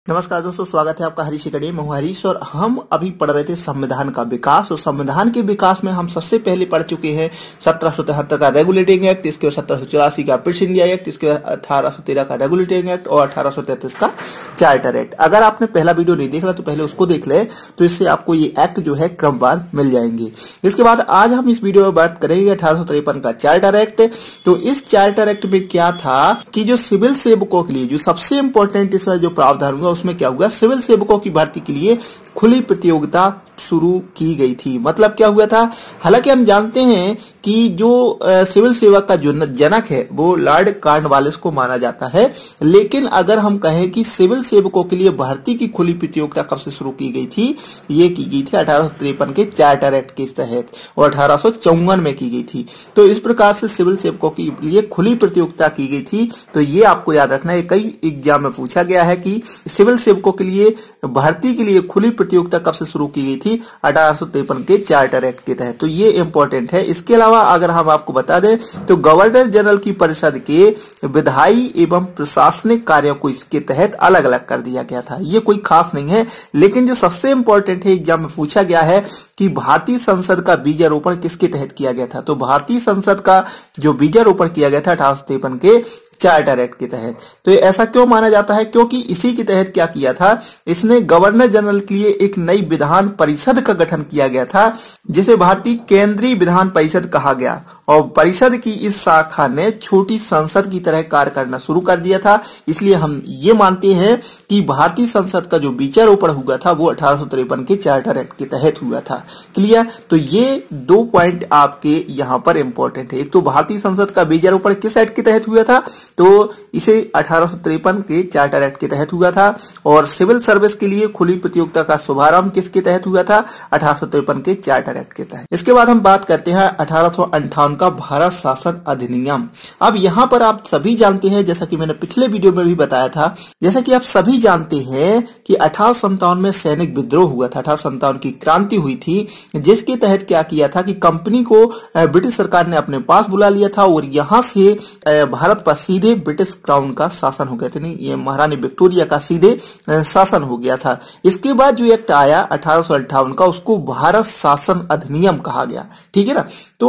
नमस्कार दोस्तों, स्वागत है आपका हरीश अकेडमी में। हूं हरीश और हम अभी पढ़ रहे थे संविधान का विकास। और संविधान के विकास में हम सबसे पहले पढ़ चुके हैं 1773 का रेगुलेटिंग एक्ट, इसके बाद 1784 का ब्रिटिश इंडिया एक्ट, इसके बाद 1813 का रेगुलेटिंग एक्ट और 1833 का चार्टर एक्ट। अगर आपने पहला वीडियो नहीं देखा तो पहले उसको देख ले, तो इससे आपको ये एक्ट जो है क्रमवार मिल जाएंगे। इसके बाद आज हम इस वीडियो में बात करेंगे 1853 का चार्टर एक्ट। तो इस चार्टर एक्ट में क्या था कि जो सिविल सेवकों के लिए जो सबसे इंपॉर्टेंट इसमें जो प्रावधान हुआ उसमें क्या हुआ, सिविल सेवकों की भर्ती के लिए खुली प्रतियोगिता शुरू की गई थी। मतलब क्या हुआ था, हालांकि हम जानते हैं कि जो सिविल सेवा का जो जनक है वो लॉर्ड कॉर्नवालिस को माना जाता है, लेकिन अगर हम कहें कि सिविल सेवकों के लिए भर्ती की खुली प्रतियोगिता कब से शुरू की गई थी, ये की गई थी 1853 के चार्टर एक्ट के तहत और 1854 में की गई थी। तो इस प्रकार से सिविल सेवकों के लिए खुली प्रतियोगिता की गई थी। तो ये आपको याद रखना है, कई एग्जाम में पूछा गया है कि सिविल सेवकों के लिए भर्ती के लिए खुली प्रतियोगिता कब से शुरू की गई थी, 1853 के चार्टर एक्ट के तहत। तो ये इंपॉर्टेंट है। इसके अलावा अगर हम आपको बता दें तो गवर्नर जनरल की परिषद के विधायी एवं प्रशासनिक कार्यों को इसके तहत अलग अलग कर दिया गया था। ये कोई खास नहीं है, लेकिन जो सबसे इंपॉर्टेंट है एग्जाम में पूछा गया है कि भारतीय संसद का बीजारोपण किसके तहत किया गया था। तो भारतीय संसद का जो बीजारोपण किया गया था 1853 के चार्टर एक्ट के तहत। तो ऐसा क्यों माना जाता है, क्योंकि इसी के तहत क्या किया था, इसने गवर्नर जनरल के लिए एक नई विधान परिषद का गठन किया गया था, जिसे भारतीय केंद्रीय विधान परिषद कहा गया। और परिषद की इस शाखा ने छोटी संसद की तरह कार्य करना शुरू कर दिया था। इसलिए हम ये मानते हैं कि भारतीय संसद का जो बीजारोपण हुआ था वो 1853 के चार्टर एक्ट के तहत हुआ था। क्लियर। तो ये दो पॉइंट आपके यहाँ पर इंपॉर्टेंट है। एक तो भारतीय संसद का बीजारोपण किस एक्ट के तहत हुआ था, तो इसे 1853 के चार्टर एक्ट के तहत हुआ था। और सिविल सर्विस के लिए खुली प्रतियोगिता का शुभारंभ किसके तहत हुआ था, 1853 के चार्टर एक्ट के तहत। इसके बाद हम बात करते हैं 1858 का भारत शासन अधिनियम। अब यहाँ पर आप सभी जानते हैं, जैसा कि मैंने पिछले वीडियो में भी बताया था, जैसा कि आप सभी जानते हैं कि 1857 में सैनिक विद्रोह हुआ था, 1857 की क्रांति हुई थी, जिसके तहत क्या किया था कि कंपनी को ब्रिटिश सरकार ने अपने पास बुला लिया था और यहाँ से भारत पर सीधे ब्रिटिश क्राउन का शासन हो गया था। नहीं, ये महारानी विक्टोरिया का सीधे शासन हो गया था। इसके बाद जो एक्ट आया 1858 का, उसको भारत शासन अधिनियम कहा गया। ठीक है ना। तो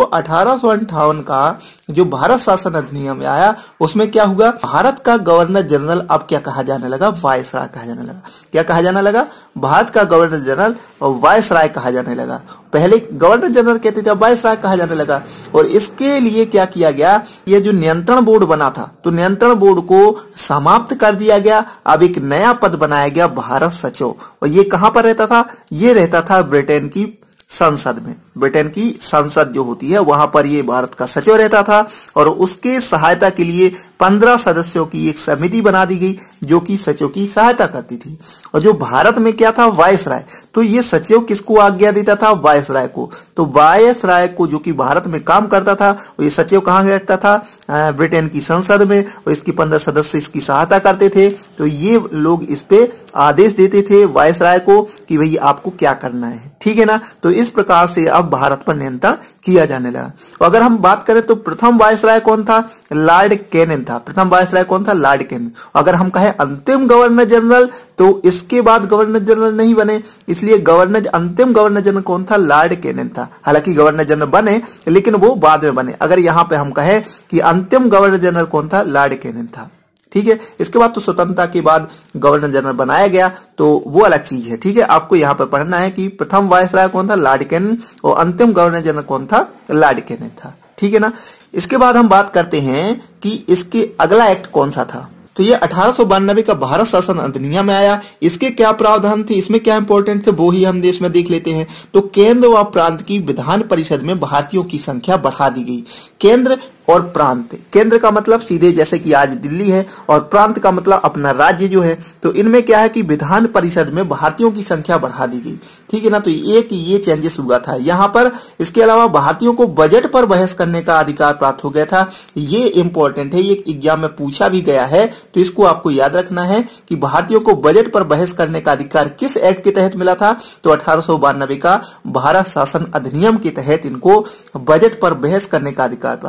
1858 का जो भारत शासन अधिनियम आया उसमें क्या हुआ, भारत का गवर्नर जनरल अब क्या कहा जाने लगा, वायसराय कहा जाने लगा। क्या कहा जाने लगा, भारत का गवर्नर जनरल वायसराय कहा जाने लगा। पहले गवर्नर जनरल कहते थे, वायसराय कहा जाने लगा। और इसके लिए क्या किया गया, ये जो नियंत्रण बोर्ड बना था, तो नियंत्रण बोर्ड को समाप्त कर दिया गया। अब एक नया पद बनाया गया, भारत सचिव। और ये कहां पर रहता था, ये रहता था ब्रिटेन की संसद में। ब्रिटेन की संसद जो होती है वहां पर ये भारत का सचिव रहता था। और उसके सहायता के लिए 15 सदस्यों की एक समिति बना दी गई जो कि सचिव की सहायता करती थी। और जो भारत में क्या था, वायसराय, तो ये सचिव किसको आज्ञा देता था, वायसराय को। तो वायसराय को जो कि भारत में काम करता था, ये सचिव कहाँ रहता था, ब्रिटेन की संसद में। और इसकी 15 सदस्य इसकी सहायता करते थे। तो ये लोग इस पे आदेश देते थे वायसराय को कि भाई आपको क्या करना है। ठीक है ना। तो इस प्रकार से अब भारत पर नियंत्रण किया जाने लगा। और अगर हम बात करें तो प्रथम वायसराय कौन था, लॉर्ड कैनिंग था। प्रथम वायसराय कौन था, लॉर्ड कैनिंग। अगर हम कहें अंतिम गवर्नर जनरल, तो इसके बाद गवर्नर जनरल नहीं बने, इसलिए अंतिम गवर्नर जनरल कौन था, लॉर्ड कैनिंग था। हालांकि गवर्नर जनरल बने लेकिन वो बाद में बने। अगर यहाँ पे हम कहें कि अंतिम गवर्नर जनरल कौन था, लॉर्ड कैनिंग था। ठीक है। इसके बाद तो स्वतंत्रता के बाद गवर्नर जनरल बनाया गया, तो वो अलग चीज है। ठीक है। आपको यहाँ पर पढ़ना है कि प्रथम वायसराय कौन था, लॉर्ड कैनिंग, और अंतिम गवर्नर जनरल कौन था, लॉर्ड कैनिंग था। ठीक है ना। इसके बाद हम बात करते हैं कि इसके अगला एक्ट कौन सा था। तो ये 1892 का भारत शासन अधिनियम में आया। इसके क्या प्रावधान थे, इसमें क्या इंपॉर्टेंट थे, वो ही हम देश में देख लेते हैं। तो केंद्र व प्रांत की विधान परिषद में भारतीयों की संख्या बढ़ा दी गई। केंद्र और प्रांत, केंद्र का मतलब सीधे जैसे कि आज दिल्ली है, और प्रांत का मतलब अपना राज्य जो है। तो इनमें क्या है कि विधान परिषद में भारतीयों की संख्या बढ़ा दी गई। ठीक है ना। तो एक ये चेंजेस हुआ था यहाँ पर। इसके अलावा भारतीयों को बजट पर बहस करने का अधिकार प्राप्त हो गया था। ये इंपॉर्टेंट है, ये एग्जाम में पूछा भी गया है, तो इसको आपको याद रखना है कि भारतीयों को बजट पर बहस करने का अधिकार किस एक्ट के तहत मिला था, तो 1892 का भारत शासन अधिनियम के तहत इनको बजट पर बहस करने का अधिकार प्राप्त।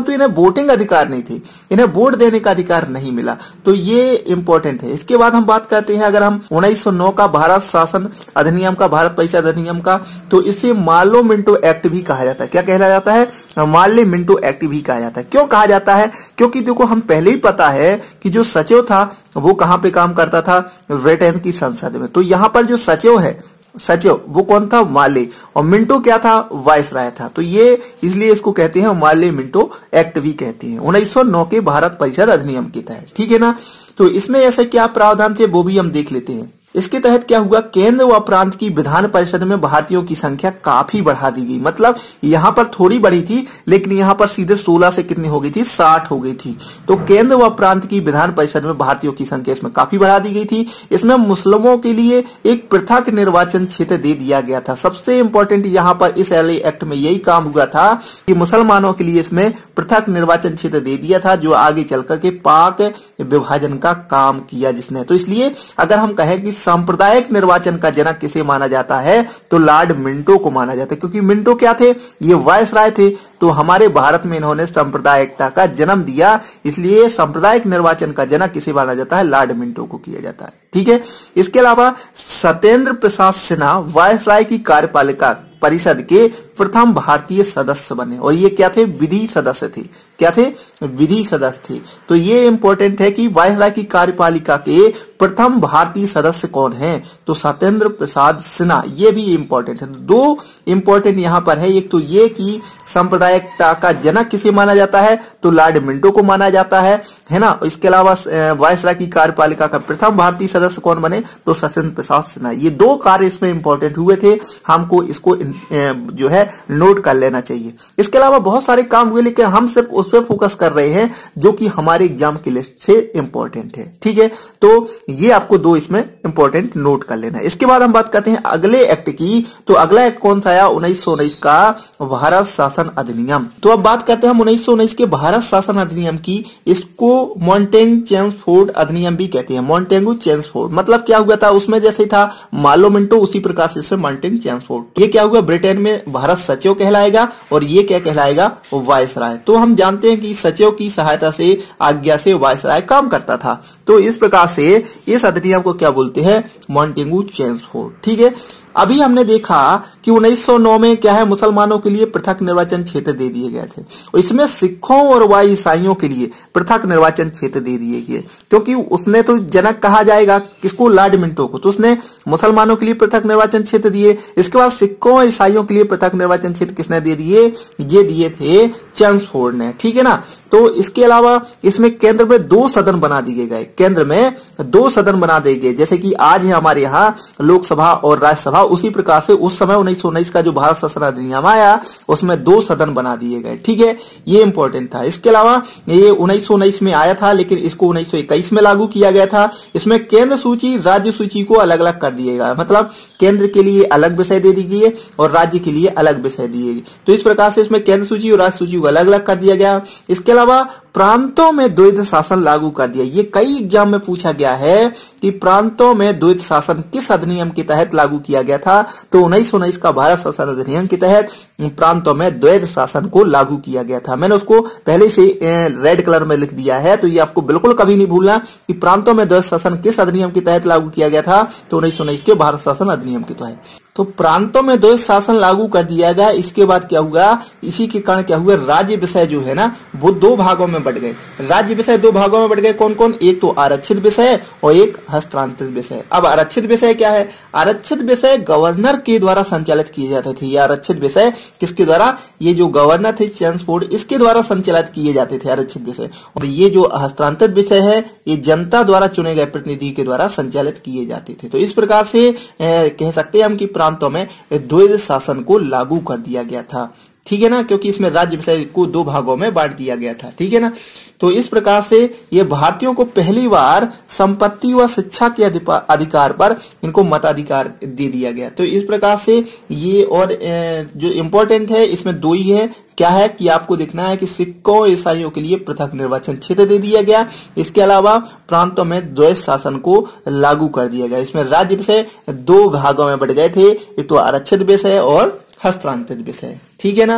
परंतु इन्हें वोटिंग अधिकार नहीं थे, इन्हें वोट देने का अधिकार नहीं मिला। तो ये इंपॉर्टेंट है। इसके बाद हम बात करते हैं अगर हम 1909 का भारत शासन अधिनियम का, भारत परिषद अधिनियम का, तो इसे मार्लो मिंटो एक्ट भी कहा जाता है। क्या कहला जाता है? मार्ले मिंटो एक्ट भी कहा जाता है। क्यों कहा जाता है? क्योंकि देखो हम पहले ही पता है कि जो सचिव था वो कहां पे काम करता था? ब्रिटेन की संसद में। तो यहां पर जो सचिव है, सचिव वो कौन था? मार्ले, और मिंटो क्या था? वायसराय था। तो ये इसलिए इसको कहते हैं मार्ले मिंटो एक्ट भी कहते हैं, 1909 के भारत परिषद अधिनियम के तहत। ठीक है ना? तो इसमें ऐसे क्या प्रावधान थे वो भी हम देख लेते हैं। इसके तहत क्या हुआ? केंद्र व प्रांत की विधान परिषद में भारतीयों की संख्या काफी बढ़ा दी गई। मतलब यहां पर थोड़ी बढ़ी थी, लेकिन यहां पर सीधे 16 से कितनी हो गई थी? 60 हो गई थी। तो केंद्र व प्रांत की विधान परिषद में भारतीयों की संख्या इसमें काफी बढ़ा दी गई थी। इसमें मुस्लिमों के लिए एक पृथक निर्वाचन क्षेत्र दे दिया गया था। सबसे इंपॉर्टेंट यहां पर इस एलए एक्ट में यही काम हुआ था कि मुसलमानों के लिए इसमें पृथक निर्वाचन क्षेत्र दे दिया था, जो आगे चलकर के पाक विभाजन का काम किया जिसने। तो इसलिए अगर हम कहें कि सांप्रदायिक निर्वाचन का जनक किसे माना जाता है, तो लॉर्ड मिंटो को माना जाता है। क्योंकि मिंटो क्या थे? ये वायसराय थे। तो हमारे भारत में इन्होंने सांप्रदायिकता का जन्म दिया, इसलिए सांप्रदायिक निर्वाचन का जनक किसे माना जाता है? लॉर्ड मिंटो को किया जाता है। ठीक है। इसके अलावा सत्येंद्र प्रसाद सिन्हा वायसराय की कार्यपालिका परिषद के प्रथम भारतीय सदस्य बने, और ये क्या थे? विधि सदस्य थे। क्या थे? विधि सदस्य थे। तो ये इंपॉर्टेंट है कि वायसराय की कार्यपालिका के प्रथम भारतीय सदस्य कौन है? तो सत्येंद्र प्रसाद सिन्हा। ये भी इंपॉर्टेंट है। दो इंपॉर्टेंट यहां पर है। एक तो ये कि सांप्रदायिकता का जनक किसे माना जाता है? तो लॉर्ड मिंटो को माना जाता है ना। इसके अलावा वायसराय की कार्यपालिका का प्रथम भारतीय सदस्य कौन बने? तो सत्येंद्र प्रसाद सिन्हा। ये दो कार्य इसमें इंपॉर्टेंट हुए थे, हमको इसको जो है नोट कर लेना चाहिए। इसके अलावा बहुत सारे काम हुए, लेकिन हम सिर्फ उस पर फोकस कर रहे हैं जो कि हमारे एग्जाम की लिस्ट से इंपॉर्टेंट है। ठीक है। तो ये आपको दो इसमें इंपॉर्टेंट नोट कर लेना है। इसके बाद हम बात करते हैं अगले एक्ट की। तो अगला एक्ट कौन सा आया? 1919 का भारत शासन अधिनियम। तो अब बात करते हैं हम 1919 के भारत शासन अधिनियम की। इसको मॉन्टेगू चेम्सफोर्ड अधिनियम भी कहते हैं। मॉन्टेगू चेम्सफोर्ड मतलब क्या हुआ था? उसमें जैसे था मार्लो मिंटो, उसी प्रकार से मॉन्टेगू चेम्सफोर्ड। ये क्या हुआ? ब्रिटेन में भारत सचिव कहलाएगा, और ये क्या कहलाएगा? वायसराय। तो हम जानते हैं कि सचिव की सहायता से, आज्ञा से वायसराय काम करता था। तो इस प्रकार से इस अधिनियम को क्या बोलते हैं? Montagu Chelmsford. ठीक है। अभी हमने देखा कि 1909 में क्या है? मुसलमानों के लिए पृथक निर्वाचन क्षेत्र दे दिए गए थे। इसमें सिखों और व ईसाइयों के लिए पृथक निर्वाचन क्षेत्र दे दिए गए, क्योंकि उसने तो जनक कहा जाएगा किसको? लॉर्ड मिंटो को। तो उसने मुसलमानों के लिए पृथक निर्वाचन क्षेत्र दिए। इसके बाद सिखों और ईसाइयों के लिए पृथक निर्वाचन क्षेत्र किसने दे दिए? ये दिए थे चेम्सफोर्ड ने। ठीक है ना। तो इसके अलावा इसमें केंद्र में 2 सदन बना दिए गए। केंद्र में 2 सदन बना दिए गए, जैसे कि आज है हमारे यहाँ लोकसभा और राज्यसभा। उसी प्रकार से उस समय 1919 का जो भारत शासन अधिनियम आया, उसमें 2 सदन बना दिए गए। ठीक है। ये इंपॉर्टेंट था। इसके अलावा ये 1919 में आया था, लेकिन इसको 1921 में लागू किया गया था। इसमें केंद्र सूची, राज्य सूची को अलग अलग कर दिया गया। मतलब केंद्र के लिए अलग विषय दे दी गई और राज्य के लिए अलग विषय दिए गए। तो इस प्रकार से इसमें केंद्र सूची और राज्य सूची को अलग अलग कर दिया गया। इसके अलावा प्रांतों में द्वैध शासन लागू कर दिया। ये कई एग्जाम में पूछा गया है कि प्रांतों में द्वैध शासन किस अधिनियम के तहत लागू किया गया था? तो 1919 का भारत शासन अधिनियम के तहत प्रांतों में द्वैध शासन को लागू किया गया था। मैंने उसको पहले से रेड कलर में लिख दिया है, तो ये आपको बिल्कुल कभी नहीं भूलना कि प्रांतों में द्वैध शासन किस अधिनियम के तहत लागू किया गया था? तो 1919 के भारत शासन अधिनियम के तहत। तो प्रांतों में द्वैध शासन लागू कर दिया गया। इसके बाद क्या हुआ? इसी के कारण क्या हुआ? राज्य विषय जो है ना, वो 2 भागों में बढ़ गए। राज्य विषय 2 भागों में बढ़ गए। कौन कौन? एक तो आरक्षित विषय और एक हस्तांतरित विषय। अब आरक्षित विषय क्या है? आरक्षित विषय गवर्नर के द्वारा संचालित किए जाते थे। ये आरक्षित विषय किसके द्वारा? ये जो गवर्नर थे चेम्सफोर्ड, इसके द्वारा संचालित किए जाते थे आरक्षित विषय। और ये जो हस्तांतरित विषय है, ये जनता द्वारा चुने गए प्रतिनिधि के द्वारा संचालित किए जाते थे। तो इस प्रकार से कह सकते हैं हम कि प्रांतों में द्वैध शासन को लागू कर दिया गया था। ठीक है ना, क्योंकि इसमें राज्य विषय को 2 भागों में बांट दिया गया था। ठीक है ना। तो इस प्रकार से ये भारतीयों को पहली बार संपत्ति व शिक्षा के अधिकार पर इनको मताधिकार दे दिया गया। तो इस प्रकार से ये, और जो इम्पोर्टेंट है इसमें 2 ही है। क्या है कि आपको देखना है कि सिखों ईसाइयों के लिए पृथक निर्वाचन क्षेत्र दे दिया गया। इसके अलावा प्रांतों में द्वैध शासन को लागू कर दिया गया। इसमें राज्य विषय 2 भागों में बढ़ गए थे, एक तो आरक्षित विषय और हस्तांतरित विषय। ठीक है ना।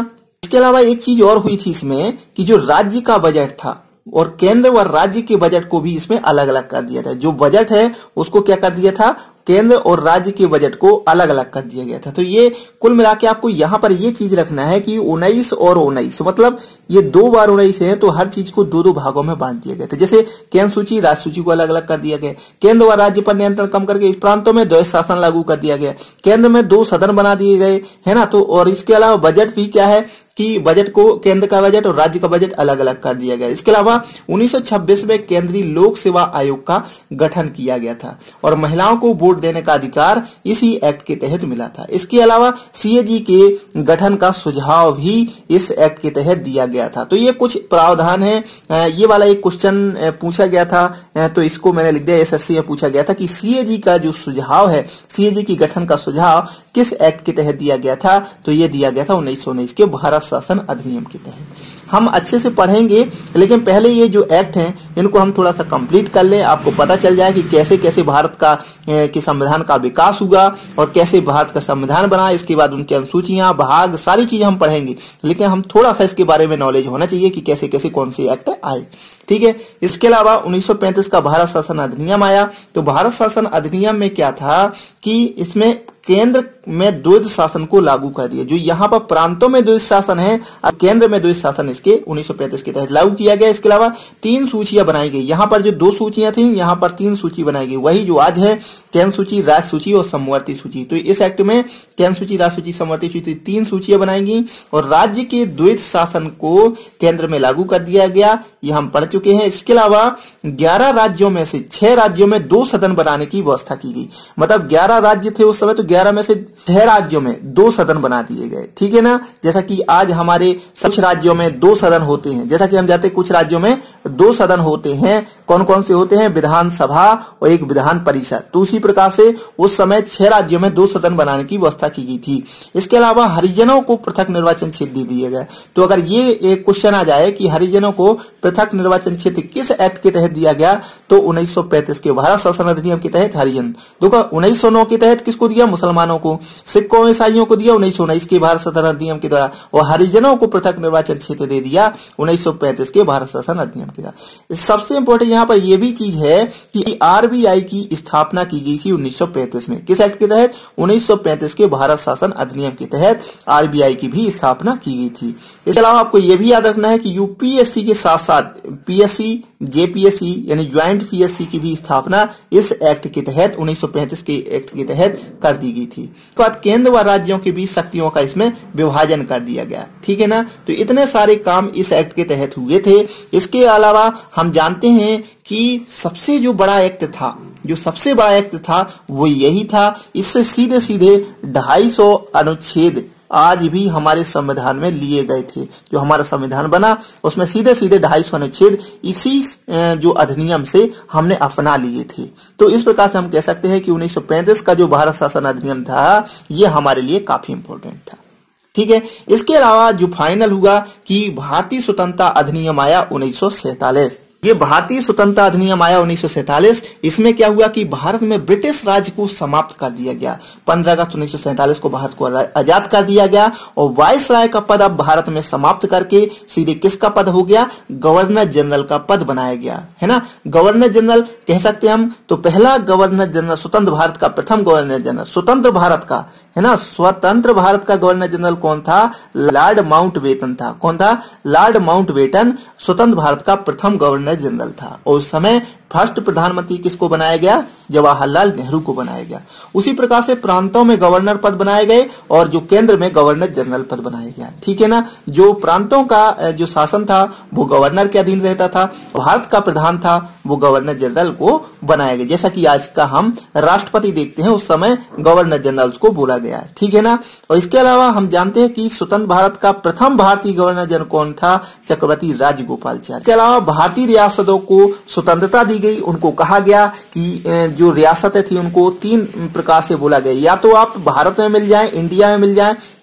इसके अलावा एक चीज और हुई थी इसमें कि जो राज्य का बजट था और केंद्र व राज्य के बजट को भी इसमें अलग अलग कर दिया था। जो बजट है उसको क्या कर दिया था, केंद्र और राज्य के बजट को अलग अलग कर दिया गया था। तो ये कुल मिला के आपको यहाँ पर ये चीज रखना है कि 19 और 19 मतलब ये 2 बार 19 है, तो हर चीज को 2-2 भागों में बांट दिया गया था। जैसे केंद्र सूची राज्य सूची को अलग अलग कर दिया गया, केंद्र व राज्य पर नियंत्रण कम करके इस प्रांतों में द्वैध शासन लागू कर दिया गया, केंद्र में 2 सदन बना दिए गए, है ना। तो और इसके अलावा बजट भी क्या है कि बजट को केंद्र का बजट और राज्य का बजट अलग अलग कर दिया गया। इसके अलावा 1926 में केंद्रीय लोक सेवा आयोग का गठन किया गया था और महिलाओं को वोट देने का अधिकार इसी एक्ट के तहत मिला था। इसके अलावा सीएजी के गठन का सुझाव भी इस एक्ट के तहत दिया गया था। तो ये कुछ प्रावधान है। ये वाला एक क्वेश्चन पूछा गया था, तो इसको मैंने लिख दिया, एसएससी में पूछा गया था कि सीएजी का जो सुझाव है, सीएजी की गठन का सुझाव किस एक्ट के तहत दिया गया था, तो ये दिया गया था 1919 के भारत शासन अधिनियम के तहत। हम अच्छे से पढ़ेंगे, लेकिन पहले ये जो एक्ट हैं इनको हम थोड़ा सा कंप्लीट कर लें, आपको पता चल जाए कि कैसे कैसे भारत का के संविधान का विकास हुआ और कैसे भारत का संविधान बना। इसके बाद उनकी अनुसूचियां, भाग, सारी चीजें हम पढ़ेंगे, लेकिन हम थोड़ा सा इसके बारे में नॉलेज होना चाहिए कि कैसे कैसे कौन से एक्ट आए। ठीक है। इसके अलावा 1935 का भारत शासन अधिनियम आया। तो भारत शासन अधिनियम में क्या था कि इसमें केंद्र में द्वैध शासन को लागू कर दिया। जो यहाँ पर प्रांतों में द्वैध शासन है, अब केंद्र में द्वैध शासन इसके 1935 के तहत लागू किया गया। इसके अलावा 3 सूचियां बनाई गई। यहाँ पर जो 2 सूचियां थी, यहाँ पर 3 सूची बनाई गई, वही जो आज है केंद्र सूची, राज्य सूची और समवर्ती सूची। तो इस एक्ट में केंद्र सूची, राज्य सूची, समवर्ती सूची 3 सूचियां बनाई गई और राज्य के द्वैध शासन को केंद्र में लागू कर दिया गया। ये हम पढ़ चुके हैं। इसके अलावा 11 राज्यों में से 6 राज्यों में 2 सदन बनाने की व्यवस्था की गई। मतलब 11 राज्य थे उस समय, तो 11 में से 6 राज्यों में 2 सदन बना दिए गए। ठीक है ना। जैसा कि आज हमारे कुछ राज्यों में 2 सदन होते हैं, जैसा कि हम जानते हैं कुछ राज्यों में 2 सदन होते हैं। कौन कौन से होते हैं? विधानसभा और एक विधान परिषद। तो उसी प्रकार से उस समय 6 राज्यों में 2 सदन बनाने की व्यवस्था की गई थी। इसके अलावा हरिजनों को पृथक निर्वाचन क्षेत्र दे दिए गए। तो अगर ये एक क्वेश्चन आ जाए कि हरिजनों को पृथक निर्वाचन क्षेत्र किस एक्ट के तहत दिया गया, तो 1935 के भारत शासन अधिनियम के तहत हरिजन। देखो 1909 के तहत किसको दिया? मुसलमानों को। सिखों ईसाइयों को दिया 1919 के भारत शासन अधिनियम के द्वारा, और हरिजनों को पृथक निर्वाचन क्षेत्र दे दिया 1935 के भारत शासन अधिनियम के द्वारा। सबसे इंपॉर्टेंट यहाँ पर यह भी चीज है कि आरबीआई की स्थापना की गई थी 1935 में। किस एक्ट के तहत? 1935 के भारत शासन अधिनियम के तहत आरबीआई की भी स्थापना की गई थी। इसके अलावा आपको यह भी याद रखना है कि यूपीएससी के साथ साथ पीएससी, जेपीएससी यानी ज्वाइंट पीएससी की भी स्थापना इस एक्ट के तहत 1935 के एक्ट के तहत कर दी गई थी। उसके बाद केंद्र व राज्यों के बीच शक्तियों का इसमें विभाजन कर दिया गया। ठीक है ना। तो इतने सारे काम इस एक्ट के तहत हुए थे। इसके अलावा हम जानते हैं कि सबसे जो बड़ा एक्ट था, जो सबसे बड़ा एक्ट था वो यही था। इससे सीधे सीधे 250 अनुच्छेद आज भी हमारे संविधान में लिए गए थे। जो हमारा संविधान बना उसमें सीधे सीधे 250 अनुच्छेद इसी जो अधिनियम से हमने अपना लिए थे। तो इस प्रकार से हम कह सकते हैं कि 1935 का जो भारत शासन अधिनियम था ये हमारे लिए काफी इंपॉर्टेंट था। ठीक है। इसके अलावा जो फाइनल हुआ कि भारतीय स्वतंत्रता अधिनियम आया 1947। ये भारतीय स्वतंत्रता अधिनियम आया 1947। इसमें क्या हुआ कि भारत में ब्रिटिश राज को समाप्त कर दिया गया। 15 अगस्त 1947 को भारत को आजाद कर दिया गया और वायसराय का पद अब भारत में समाप्त करके सीधे किसका पद हो गया? गवर्नर जनरल का पद बनाया गया, है ना। गवर्नर जनरल कह सकते हैं हम। तो पहला गवर्नर जनरल, स्वतंत्र भारत का प्रथम गवर्नर जनरल, स्वतंत्र भारत का, है ना, स्वतंत्र भारत का गवर्नर जनरल कौन था? लॉर्ड माउंटबेटन था। कौन था? लॉर्ड माउंटबेटन स्वतंत्र भारत का प्रथम गवर्नर जनरल था। और उस समय फर्स्ट प्रधानमंत्री किसको बनाया गया? जवाहरलाल नेहरू को बनाया गया। उसी प्रकार से प्रांतों में गवर्नर पद बनाए गए और जो केंद्र में गवर्नर जनरल पद बनाया गया। ठीक है ना। जो प्रांतों का जो शासन था वो गवर्नर के अधीन रहता था, भारत का प्रधान था वो गवर्नर जनरल को बनाया गया। जैसा कि आज का हम राष्ट्रपति देखते हैं, उस समय गवर्नर जनरल को बोला गया है। ठीक है ना। और इसके अलावा हम जानते हैं कि स्वतंत्र भारत का प्रथम भारतीय गवर्नर जनरल कौन था? चक्रवर्ती राजगोपालाचारी। इसके अलावा भारतीय रियासतों को स्वतंत्रता दी गई। उनको कहा गया कि जो रियासतें थी उनको 3 प्रकार से बोला गया, या तो आप भारत में मिल जाएं, इंडिया में मिल जाएं,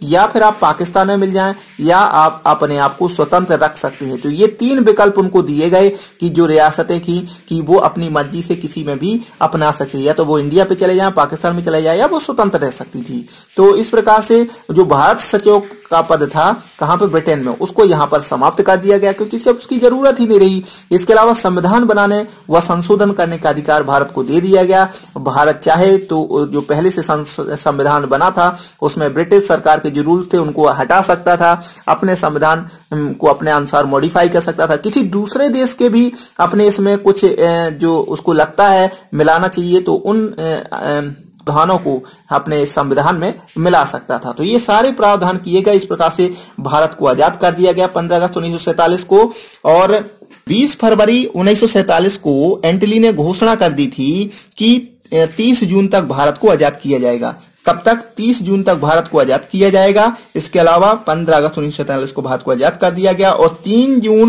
या फिर आप पाकिस्तान में मिल जाएं, या आप अपने आप को स्वतंत्र रख सकते हैं। तो ये 3 विकल्प उनको दिए गए कि जो रियासतें कि वो अपनी मर्जी से किसी में भी अपना सकती है, या तो वो इंडिया पे चले जाएं, पाकिस्तान में चले जाए, या वो स्वतंत्र रह सकती थी। तो इस प्रकार से जो भारत सचिव का पद था कहां पे, ब्रिटेन में, उसको यहां पर समाप्त कर दिया गया क्योंकि उसकी जरूरत ही नहीं रही। इसके अलावा संविधान बनाने व संशोधन करने का अधिकार भारत को दे दिया गया। भारत चाहे तो जो पहले से संविधान बना था उसमें ब्रिटिश सरकार के जो रूल थे उनको हटा सकता था, अपने संविधान को अपने अनुसार मॉडिफाई कर सकता था। किसी दूसरे देश के भी अपने इसमें कुछ जो उसको लगता है मिलाना चाहिए तो उन प्रावधानों को अपने संविधान में मिला सकता था। तो ये सारे प्रावधान किए गए। इस प्रकार से भारत को आजाद कर दिया गया 15 अगस्त 1947 को। और 20 फरवरी 1947 को एंटली ने घोषणा कर दी थी कि 30 जून तक भारत को आजाद किया जाएगा। कब तक? 30 जून तक भारत को आजाद किया जाएगा। इसके अलावा 15 अगस्त 1947 को भारत को आजाद कर दिया गया। और 3 जून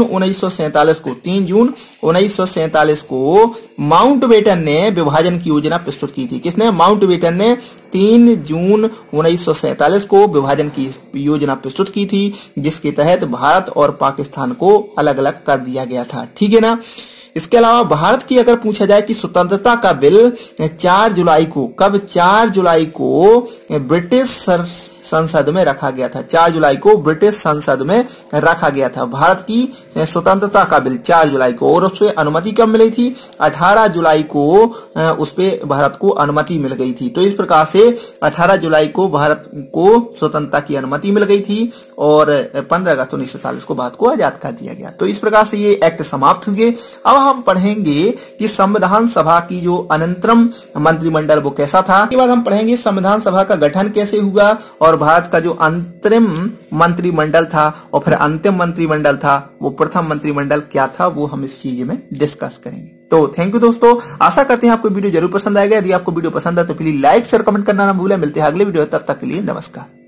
1947 को माउंटबेटन ने विभाजन की योजना प्रस्तुत की थी। किसने? माउंटबेटन ने 3 जून 1947 को विभाजन की योजना प्रस्तुत की थी, जिसके तहत भारत और पाकिस्तान को अलग अलग कर दिया गया था। ठीक है ना। इसके अलावा भारत की अगर पूछा जाए कि स्वतंत्रता का बिल 4 जुलाई को, कब? 4 जुलाई को ब्रिटिश संसद में रखा गया था। 4 जुलाई को ब्रिटिश संसद में रखा गया था भारत की स्वतंत्रता का बिल 4 जुलाई को। और उसपे अनुमति कब मिली थी? 18 जुलाई को उसपे भारत को अनुमति मिल गई थी। तो इस प्रकार से 18 जुलाई को भारत को स्वतंत्रता की अनुमति मिल गई थी और 15 अगस्त 1947 को भारत को आजाद कर दिया गया। तो इस प्रकार से ये एक्ट समाप्त हुए। अब हम पढ़ेंगे कि संविधान सभा की जो अनंतरम मंत्रिमंडल वो कैसा था। इसके बाद हम पढ़ेंगे संविधान सभा का गठन कैसे हुआ और भारत का जो अंतरिम मंत्रिमंडल था और फिर अंतिम मंत्रिमंडल था, वो प्रथम मंत्रिमंडल क्या था, वो हम इस चीज में डिस्कस करेंगे। तो थैंक यू दोस्तों, आशा करते हैं आपको वीडियो जरूर पसंद आएगा। यदि आपको वीडियो पसंद है तो प्लीज लाइक शेयर कमेंट करना ना भूलें। मिलते हैं अगले वीडियो, तब तक के लिए नमस्कार।